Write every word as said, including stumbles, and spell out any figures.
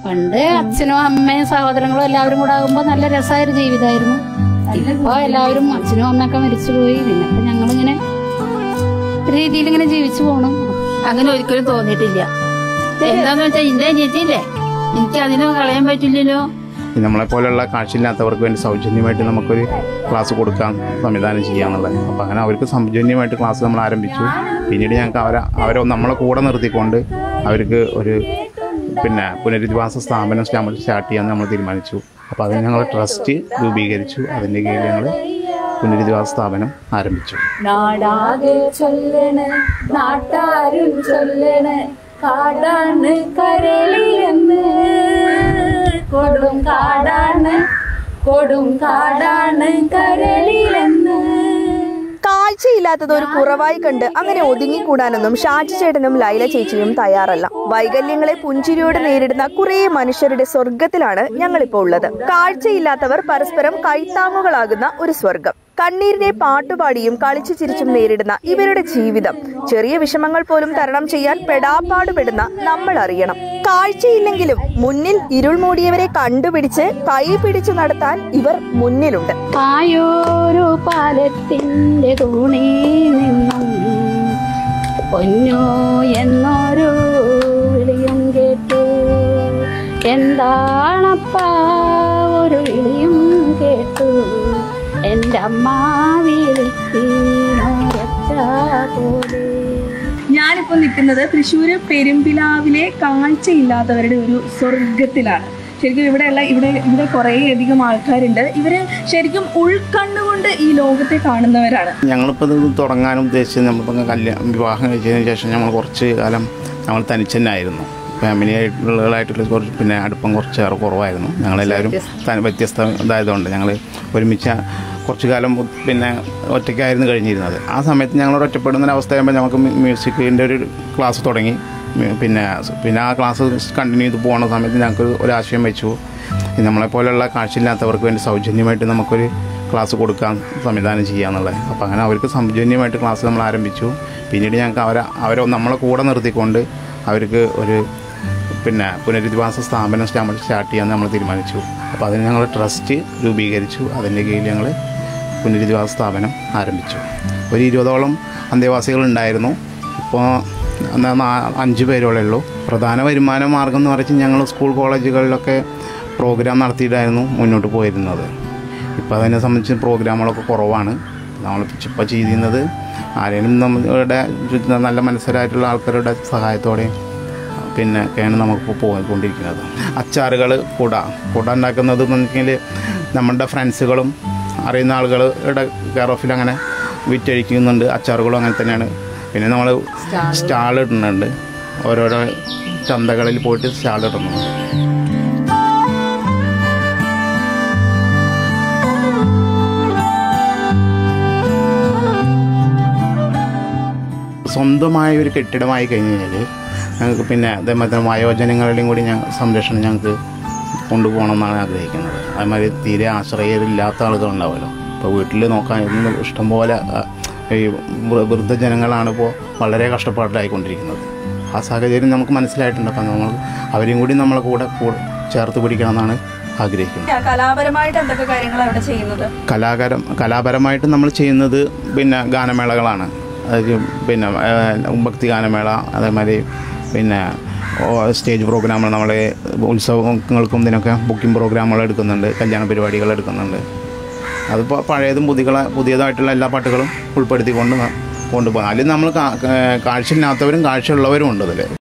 പണ്ട് അച്ഛനും അമ്മയും സഹോദരങ്ങളും എല്ലാവരും കൂടെ ആകുമ്പോ നല്ല രസമായൊരു ജീവിതമായിരുന്നു. ഇപ്പൊ എല്ലാവരും അച്ഛനും അമ്മയൊക്കെ മരിച്ചുപോയി. പിന്നെ ഇപ്പൊ ഞങ്ങളിങ്ങനെ രീതിയിൽ ഇങ്ങനെ ജീവിച്ചു പോണം. അങ്ങനെ ഒരിക്കലും തോന്നിയിട്ടില്ല. എന്താന്ന് വെച്ചാൽ എന്റെ ചേച്ചിയില്ലേ, എനിക്ക് അതിന് കളയാൻ പറ്റില്ലല്ലോ. നമ്മളെ പോലെയുള്ള കാഴ്ചയില്ലാത്തവർക്ക് വേണ്ടി സൗജന്യമായിട്ട് നമുക്കൊരു ക്ലാസ് കൊടുക്കാൻ സംവിധാനം ചെയ്യാന്നുള്ളത്. അപ്പം അങ്ങനെ അവർക്ക് സൗജന്യമായിട്ട് ക്ലാസ് നമ്മൾ ആരംഭിച്ചു. പിന്നീട് ഞങ്ങൾക്ക് അവരെ അവരെ നമ്മളെ കൂടെ നിർത്തിക്കൊണ്ട് അവർക്ക് ഒരു പിന്നെ പുനരധിവാസ സ്ഥാപനം നമ്മൾ സ്റ്റാർട്ട് ചെയ്യാൻ നമ്മൾ തീരുമാനിച്ചു. അപ്പോൾ അതിന് ഞങ്ങൾ ട്രസ്റ്റ് രൂപീകരിച്ചു. അതിൻ്റെ കീഴിൽ ഞങ്ങൾ പുനരധിവാസ സ്ഥാപനം ആരംഭിച്ചു. നാടാകെ ചൊല്ലണ് നാട്ടാരും ചൊല്ലണ് കാടാണ് കരളിയെന്ന്, കൊടും കാടാണ് കൊടും കാടാണ് കരളിലെന്ന്. കാഴ്ചയില്ലാത്തത് ഒരു കുറവായി കണ്ട് അങ്ങനെ ഒതുങ്ങിക്കൂടാനൊന്നും ഷാജി ചേട്ടനും ലൈല ചേച്ചിയും തയ്യാറല്ല. വൈകല്യങ്ങളെ പുഞ്ചിരിയോടെ നേരിടുന്ന കുറേ മനുഷ്യരുടെ സ്വർഗത്തിലാണ് ഞങ്ങളിപ്പോൾ ഉള്ളത്. കാഴ്ചയില്ലാത്തവർ പരസ്പരം കൈത്താങ്ങുകളാകുന്ന ഒരു സ്വർഗം. കണ്ണീരിനെ പാട്ടുപാടിയും കളിച്ചു ചിരിച്ചും നേരിടുന്ന ഇവരുടെ ജീവിതം ചെറിയ വിഷമങ്ങൾ പോലും തരണം ചെയ്യാൻ പെടാപ്പാടുപെടുന്ന നമ്മൾ അറിയണം. കാഴ്ചയില്ലെങ്കിലും മുന്നിൽ ഇരുൾ മൂടിയവരെ കണ്ടുപിടിച്ച് കൈ പിടിച്ചു നടത്താൻ ഇവർ മുന്നിലുണ്ട്. ആയോരു പാലത്തിന്റെ തൂണിൽ നിന്നും പൊന്നോ എന്നൊരു വിളിയും കേട്ടു. എന്താണപ്പാ ഒരു വിളിയും കേട്ടു, എന്റെ അമ്മ പോലെ. ഞാനിപ്പോ നിൽക്കുന്നത് തൃശ്ശൂര് പെരുമ്പിലാവിലെ കാഴ്ചയില്ലാത്തവരുടെ ഒരു സ്വർഗത്തിലാണ്. ശരിക്കും ഇവിടെയുള്ള ഇവിടെ ഇവിടെ കുറേ അധികം ആൾക്കാരുണ്ട്. ഇവര് ശരിക്കും ഉൾക്കണ്ണുകൊണ്ട് ഈ ലോകത്തെ കാണുന്നവരാണ്. ഞങ്ങളിപ്പോൾ ഇത് തുടങ്ങാൻ ഉദ്ദേശിച്ചത് നമ്മളിപ്പോൾ കല്യാണം വിവാഹം കഴിച്ചതിന് ശേഷം ഞങ്ങൾ കുറച്ച് കാലം ഞങ്ങൾ തനിച്ചെന്നായിരുന്നു. ഫാമിലി ആയിട്ടുള്ളതായിട്ടുള്ള കുറച്ച് പിന്നെ അടുപ്പം കുറച്ചേറെ കുറവായിരുന്നു. ഞങ്ങളെല്ലാവരും വ്യത്യസ്ത ഇതായതുകൊണ്ട് ഞങ്ങൾ ഒരുമിച്ച് കുറച്ച് കാലം പിന്നെ ഒറ്റയ്ക്കായിരുന്നു കഴിഞ്ഞിരുന്നത്. ആ സമയത്ത് ഞങ്ങൾ ഒറ്റപ്പെടുന്നൊരവസ്ഥയാകുമ്പോൾ നമുക്ക് മ്യൂസിക്കിൻ്റെ ഒരു ക്ലാസ് തുടങ്ങി. പിന്നെ പിന്നെ ആ ക്ലാസ് കണ്ടിന്യൂ ചെയ്ത് പോകുന്ന സമയത്ത് ഞങ്ങൾക്ക് ഒരാശയം വെച്ചു, നമ്മളെപ്പോലെയുള്ള കാഴ്ചയില്ലാത്തവർക്ക് വേണ്ടി സൗജന്യമായിട്ട് നമുക്കൊരു ക്ലാസ് കൊടുക്കാൻ സംവിധാനം ചെയ്യാന്നുള്ളത്. അപ്പോൾ അങ്ങനെ അവർക്ക് സൗജന്യമായിട്ട് ക്ലാസ് നമ്മൾ ആരംഭിച്ചു. പിന്നീട് ഞങ്ങൾക്ക് അവരെ അവരെ നമ്മളെ കൂടെ നിർത്തിക്കൊണ്ട് അവർക്ക് ഒരു പിന്നെ പുനരധിവാസ സ്ഥാപനം നമ്മൾ സ്റ്റാർട്ട് ചെയ്യാൻ നമ്മൾ തീരുമാനിച്ചു. അപ്പോൾ അതിന് ഞങ്ങൾ ട്രസ്റ്റ് രൂപീകരിച്ചു. അതിൻ്റെ കീഴിൽ ഞങ്ങൾ പുനരധിവാസ സ്ഥാപനം ആരംഭിച്ചു. ഒരു ഇരുപതോളം അന്തേവാസികളുണ്ടായിരുന്നു. ഇപ്പോൾ അഞ്ച് പേരോളേ ഉള്ളൂ. പ്രധാന വരുമാന മാർഗം എന്ന് പറഞ്ഞാൽ ഞങ്ങൾ സ്കൂൾ കോളേജുകളിലൊക്കെ പ്രോഗ്രാം നടത്തിയിട്ടായിരുന്നു മുന്നോട്ട് പോയിരുന്നത്. ഇപ്പോൾ അതിനെ സംബന്ധിച്ച് പ്രോഗ്രാമുകളൊക്കെ കുറവാണ്. നമ്മൾ ഇപ്പോൾ ചെയ്യുന്നത് ആരെങ്കിലും നമ്മളുടെ നല്ല മനസ്സിലായിട്ടുള്ള ആൾക്കാരുടെ സഹായത്തോടെയും പിന്നെ ഒക്കെയാണ് നമുക്കിപ്പോൾ പോയിക്കൊണ്ടിരിക്കുന്നത്. അച്ചാറുകൾ കുട കുട ഉണ്ടാക്കുന്നത് എന്ന് വെച്ചാൽ നമ്മളുടെ ഫ്രണ്ട്സുകളും അറിയുന്ന ആളുകളുടെ കെയർ ഓഫിൽ അങ്ങനെ വിറ്റഴിക്കുന്നുണ്ട്. അച്ചാറുകളും അങ്ങനെ തന്നെയാണ്. പിന്നെ നമ്മൾ സ്റ്റാൾ ഇടുന്നുണ്ട്. ഓരോരോ ചന്തകളിൽ പോയിട്ട് സ്റ്റാൾ ഇടുന്നുണ്ട്. സ്വന്തമായ ഒരു കെട്ടിടമായി കഴിഞ്ഞ് കഴിഞ്ഞാൽ ഞങ്ങൾക്ക് പിന്നെ അതേമാതിരി വയോജനങ്ങളുടെയും കൂടി ഞങ്ങൾ സംരക്ഷണം ഞങ്ങൾക്ക് കൊണ്ടുപോകണമെന്നാണ് ആഗ്രഹിക്കുന്നത്. അതേമാതിരി തീരെ ആശ്രയരില്ലാത്ത ആളുകളുണ്ടാവുമല്ലോ. ഇപ്പോൾ വീട്ടിൽ നോക്കാൻ ഇഷ്ടംപോലെ ഈ വൃദ്ധജനങ്ങളാണ് ഇപ്പോൾ വളരെ കഷ്ടപ്പാടിലായിക്കൊണ്ടിരിക്കുന്നത്. ആ സാഹചര്യം നമുക്ക് മനസ്സിലായിട്ടുണ്ട്. അപ്പം നമ്മൾ അവരെയും കൂടി നമ്മളെ കൂടെ ചേർത്ത് പിടിക്കണമെന്നാണ് ആഗ്രഹിക്കുന്നത്. കലാപരമായിട്ട് എന്തൊക്കെ കാര്യങ്ങൾ അവിടെ ചെയ്യുന്നത്? കലാകാരം കലാപരമായിട്ട് നമ്മൾ ചെയ്യുന്നത് പിന്നെ ഗാനമേളകളാണ്. അത് പിന്നെ ഭക്തി ഗാനമേള, അതേമാതിരി പിന്നെ സ്റ്റേജ് പ്രോഗ്രാമുകൾ, നമ്മൾ ഉത്സവങ്ങൾക്കും ഇതിനൊക്കെ ബുക്കിംഗ് പ്രോഗ്രാമുകൾ എടുക്കുന്നുണ്ട്, കല്യാണ പരിപാടികൾ എടുക്കുന്നുണ്ട്. അതിപ്പോൾ പഴയതും പുതിയ പുതിയതായിട്ടുള്ള എല്ലാ പാട്ടുകളും ഉൾപ്പെടുത്തിക്കൊണ്ട് കൊണ്ടുപോകാം. അതിൽ നമ്മൾ കാഴ്ചയില്ലാത്തവരും കാഴ്ചയുള്ളവരും ഉണ്ട് അതിൽ.